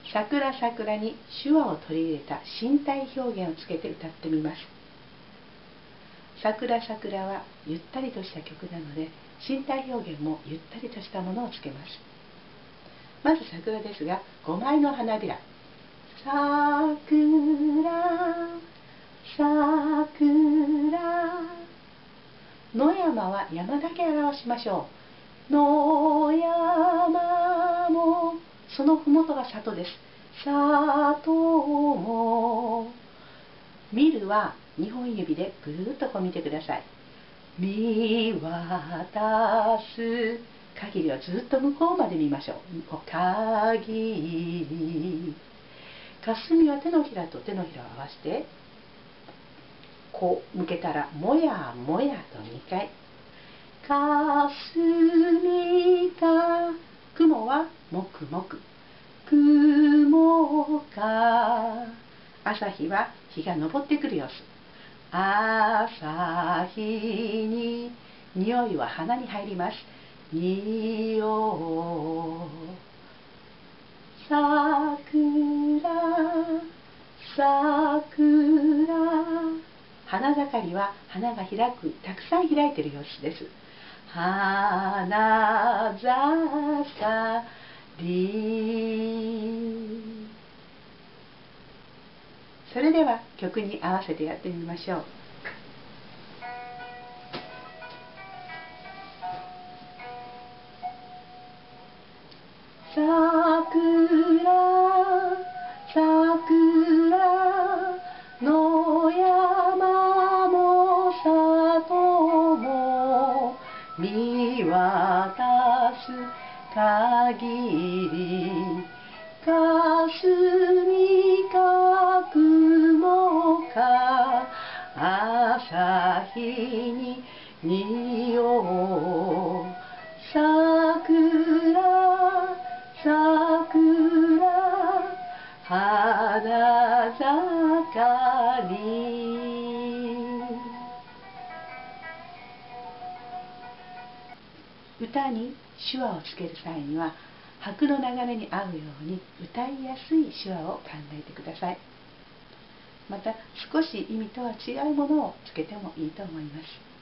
桜桜に手話を取り入れた身体表現をつけて歌ってみます。桜桜はゆったりとした曲なので、身体表現もゆったりとしたものをつけます。まず桜ですが、5枚の花びら。桜桜、野山は山だけ表しましょう。野山も、そのふもとが里です。里も、見るは2本指でぐるっとこう見てください。見渡す、限りはずっと向こうまで見ましょう。限り。霞は手のひらと手のひらを合わせて、こう向けたら、もやもやと2回。霞か、雲はもくもく。雲か、朝日は日が昇ってくる様子。朝日に、匂いは鼻に入ります。匂い。桜桜、花盛りは花が開く、たくさん開いている様子です。花盛り。それでは曲に合わせてやってみましょう。桜桜、野山も里も見渡す限り、霞か雲か、朝日に匂う。桜桜、花盛り。歌に手話をつける際には、拍の流れに合うように歌いやすい手話を考えてください。また少し意味とは違うものをつけてもいいと思います。